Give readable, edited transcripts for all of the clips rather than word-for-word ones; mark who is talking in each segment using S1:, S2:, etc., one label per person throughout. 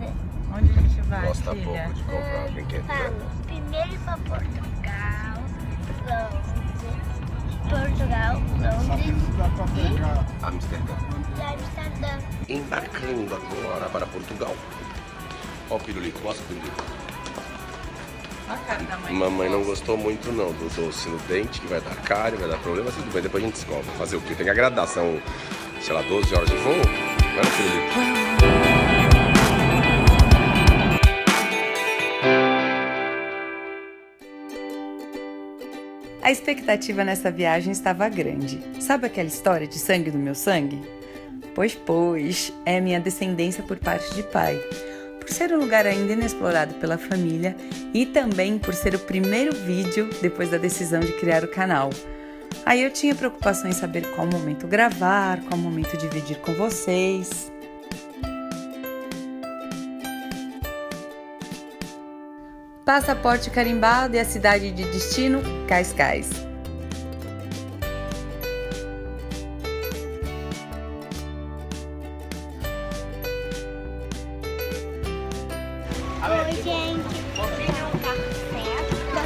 S1: você.
S2: Onde a gente vai,
S3: Gosta
S2: filha?
S3: pouco de comprar brinquedo.
S1: Vamos primeiro para Portugal, Londres e
S3: Amsterdã.
S1: Amsterdã.
S3: Embarcando agora para Portugal. Ó o pirulito, mostra o pirulito.
S2: Olha a cara da mãe.
S3: Mamãe não gostou muito não do doce no dente, que vai dar cárie, vai dar problema, mas tudo bem, depois a gente descobre. Fazer o quê? Tem que agradar, são, sei lá, 12 horas de voo? Vai no pirulito.
S4: A expectativa nessa viagem estava grande. Sabe aquela história de sangue do meu sangue? Pois, é minha descendência por parte de pai. Por ser um lugar ainda inexplorado pela família e também por ser o primeiro vídeo depois da decisão de criar o canal. Aí eu tinha preocupação em saber qual momento gravar, qual momento dividir com vocês. Passaporte carimbado e a cidade de destino, Cascais.
S1: Oi, gente. Um café.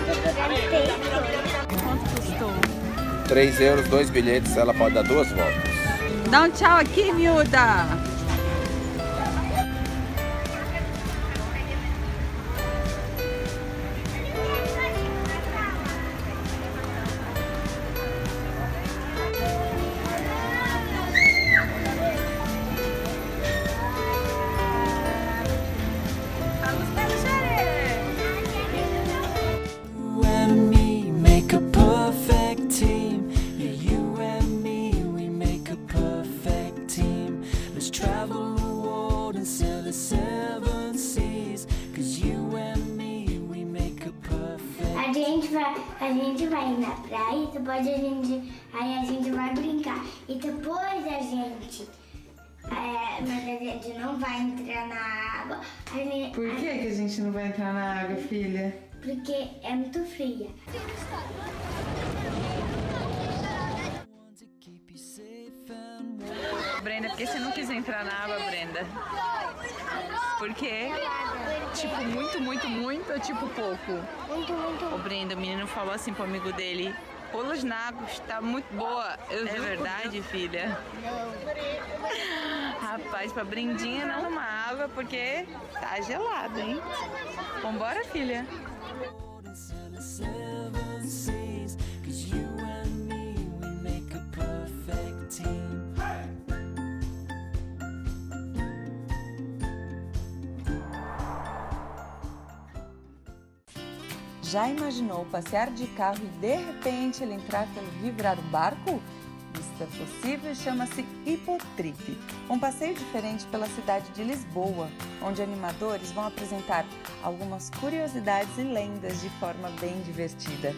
S2: Quanto custou?
S3: 3 euros, 2 bilhetes, ela pode dar 2 voltas.
S2: Dá um tchau aqui, miúda.
S1: A gente vai na praia e depois a gente vai brincar. E depois mas a gente não vai entrar na água.
S4: Por que a gente não vai entrar na água, filha?
S1: Porque é muito fria.
S2: Brenda, por que você não quis entrar na água, Brenda? Por quê? Tipo, muito ou tipo pouco?
S1: Muito.
S2: O Brenda, o menino falou assim pro amigo dele: pula os nagos, tá muito boa. É verdade, filha?
S1: Não.
S2: Rapaz, pra Brendinha não tomar água porque tá gelado, hein? Vambora, filha.
S4: Já imaginou passear de carro e de repente ele entrar pelo rio virar um barco? Isso é possível e chama-se Hipotrip, um passeio diferente pela cidade de Lisboa, onde animadores vão apresentar algumas curiosidades e lendas de forma bem divertida.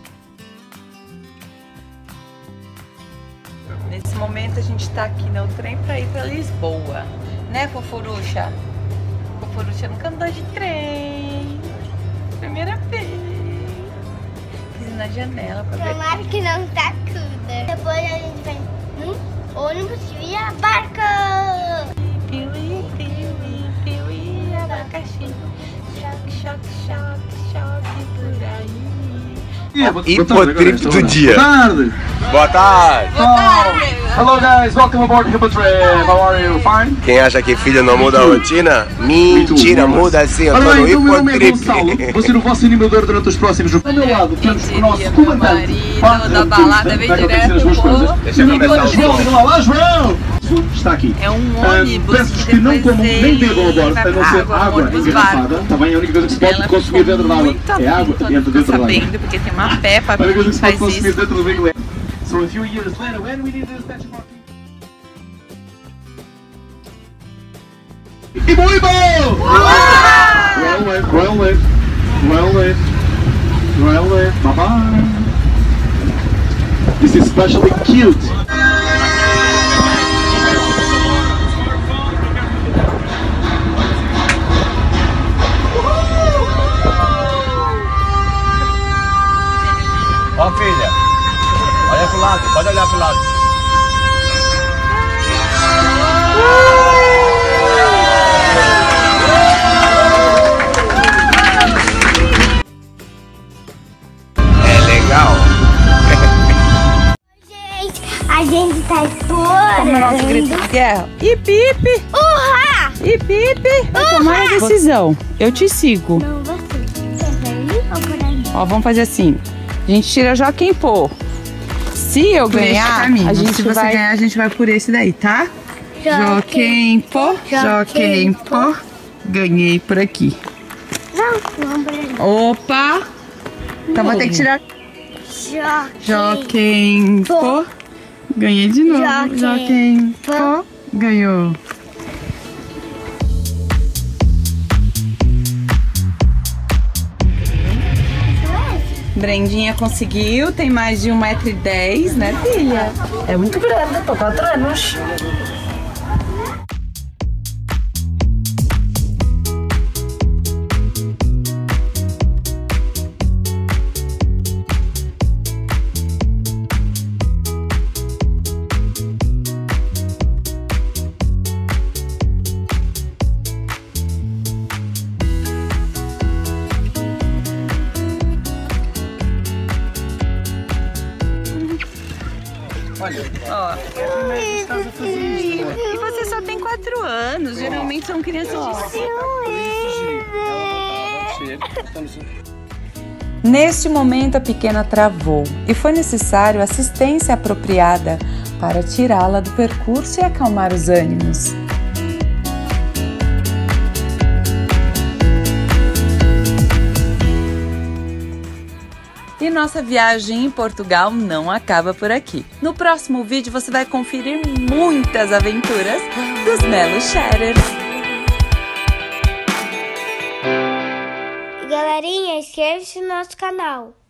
S4: Nesse momento a gente está aqui no trem para ir para Lisboa, né, Fofurucha? Fofurucha nunca andou de trem, primeira vez. Fiz na janela para ver.
S1: Tomara que não tá tudo. Depois a gente vai num ônibus via barco.
S4: Piuí, piuí, piuí, abacaxi. Choque por aí.
S3: Hipotrip do dia.
S5: Boa tarde.
S3: Boa tarde.
S5: Hello guys, welcome aboard Hipotrip. How are you? Fine?
S3: Quem acha que filho não muda a rotina? Mentira, muda sim, eu tô no
S5: Então meu nome é
S3: Hipotrip.
S5: Gonçalo, vou ser o vosso animador durante os próximos jogos. Ao meu lado temos o nosso comandante.
S2: Da balada vem direto pro...
S3: Deixa eu começar o som.
S5: Olá, João! Está aqui.
S2: É um ônibus
S5: Peço-vos
S2: que
S5: que não
S2: depois
S5: comam nem bebam a bordo,
S2: vai
S5: a não
S2: pra
S5: ser
S2: água,
S5: água
S2: ônibus
S5: engarrafada.
S2: barco.
S5: Está bem? A única coisa que se pode
S2: Ela
S5: consumir
S2: ficou
S5: dentro da água
S2: muito
S5: é água
S2: aflita,
S5: dentro da água.
S2: sabendo, porque tem uma Peppa
S5: A única coisa
S2: que
S5: que se pode
S2: faz
S5: consumir
S2: isso.
S5: dentro do veículo é... So a few years later, when we did this benchmarking... Ibo! Royal lift, bye-bye. This is especially cute.
S3: Ó filha, olha pro lado, pode olhar pro lado.
S4: nosso grito de guerra? Ip, ip!
S1: Urra!
S4: Ip, ip! Vai tomar a decisão. Eu te sigo.
S1: Não, você. Quer por ali ou por ali?
S4: Ó, vamos fazer assim. A gente tira Joaquim Pô. Se eu ganhar, a gente vai... ganhar, a gente vai por esse daí, tá? Joaquim Pô, Joaquim Pô. Ganhei por aqui.
S1: Não, vamos por ali.
S4: Opa! Então vou ter que tirar Joaquim Pô. Ganhei de novo. Joaquim Pô. Ganhou. Brendinha conseguiu, tem mais de 1,10 m, né, filha?
S6: É muito grande, tô 4 anos.
S2: Ó. E você só tem 4 anos. Geralmente são crianças de 5.
S4: Neste momento a pequena travou e foi necessário assistência apropriada para tirá-la do percurso e acalmar os ânimos. E nossa viagem em Portugal não acaba por aqui. No próximo vídeo você vai conferir muitas aventuras dos Melo Sharers.
S1: Galerinha, inscreva-se no nosso canal.